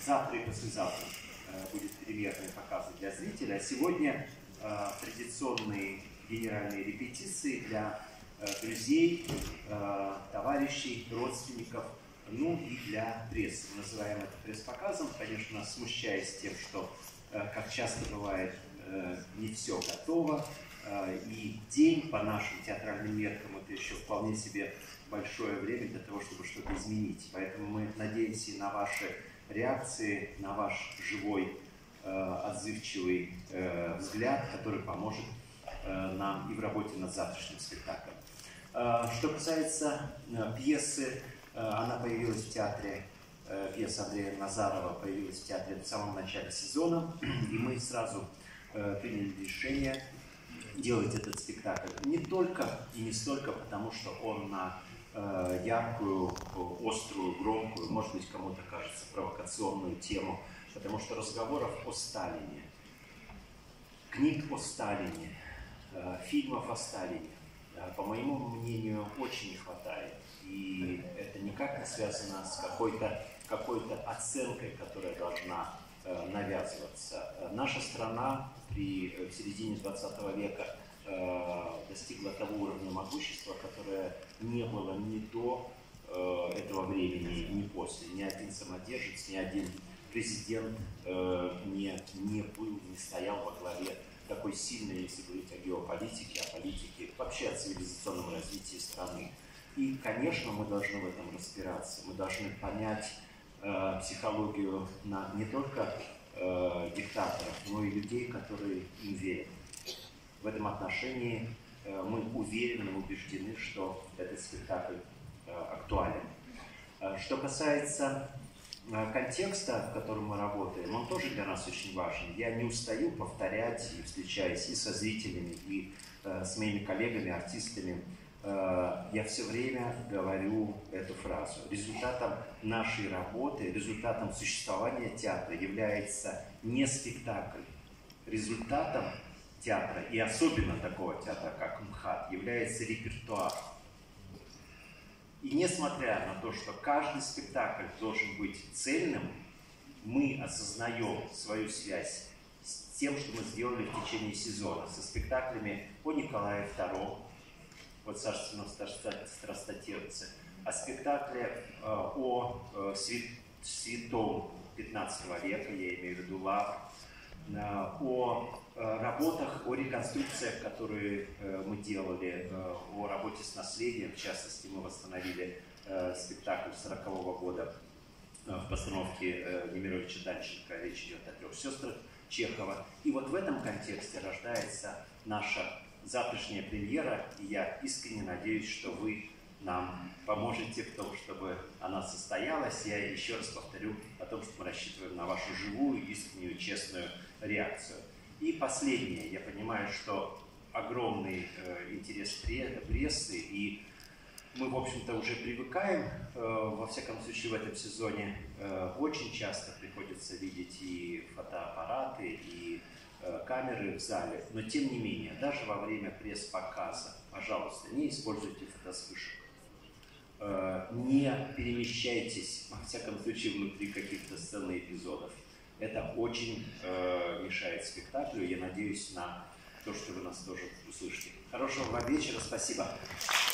Завтра и послезавтра будет премьерные показы для зрителей, а сегодня традиционные генеральные репетиции для друзей, товарищей, родственников, ну и для прессы. Мы называем это пресс-показом, конечно, смущаясь тем, что, как часто бывает, не все готово, и день по нашим театральным меркам это еще вполне себе большое время для того, чтобы что-то изменить. Поэтому мы надеемся и на ваши реакции, на ваш живой, отзывчивый взгляд, который поможет нам и в работе над завтрашним спектаклем. Что касается пьесы, она появилась в театре, пьеса Андрея Назарова появилась в театре в самом начале сезона, и мы сразу приняли решение делать этот спектакль не только и не столько потому, что он на яркую, острую, громкую, может быть, кому-то кажется, провокационную тему, потому что разговоров о Сталине, книг о Сталине, фильмов о Сталине, по моему мнению, очень не хватает. И это никак не связано с какой-то оценкой, которая должна навязываться. Наша страна в середине 20 века достигла того уровня могущества, которое не было ни до этого времени, ни после. Ни один самодержец, ни один президент не был, не стоял во главе такой сильной, если говорить о геополитике, о политике, вообще о цивилизационном развитии страны. И, конечно, мы должны в этом разбираться. Мы должны понять психологию не только диктаторов, но и людей, которые им верят. В этом отношении мы уверены, убеждены, что этот спектакль актуален. Что касается контекста, в котором мы работаем, он тоже для нас очень важен. Я не устаю повторять, и встречаясь и со зрителями, и с моими коллегами, артистами, я все время говорю эту фразу. Результатом нашей работы, результатом существования театра является не спектакль. Результатом театра, и особенно такого театра, как МХАТ, является репертуар. И несмотря на то, что каждый спектакль должен быть цельным, мы осознаем свою связь с тем, что мы сделали в течение сезона, со спектаклями о Николае II, о царственном страстотерпце, о спектакле о святом 15 века, я имею в виду Лавр, о работах, о реконструкциях, которые мы делали, о работе с наследием. В частности, мы восстановили спектакль 40-го года в постановке Немировича Данченко. Речь идет о трех сестрах Чехова. И вот в этом контексте рождается наша завтрашняя премьера, и я искренне надеюсь, что вы нам поможете в том, чтобы она состоялась. Я еще раз повторю о том, что мы рассчитываем на вашу живую, искреннюю, честную реакцию. И последнее. Я понимаю, что огромный интерес прессы, и мы, в общем-то, уже привыкаем, во всяком случае, в этом сезоне очень часто приходится видеть и фотоаппараты, и камеры в зале, но тем не менее, даже во время пресс-показа, пожалуйста, не используйте фотовспышек, не перемещайтесь, во всяком случае, внутри каких-то сцен и эпизодов. Это очень мешает спектаклю. Я надеюсь на то, что вы нас тоже услышите. Хорошего вам вечера. Спасибо.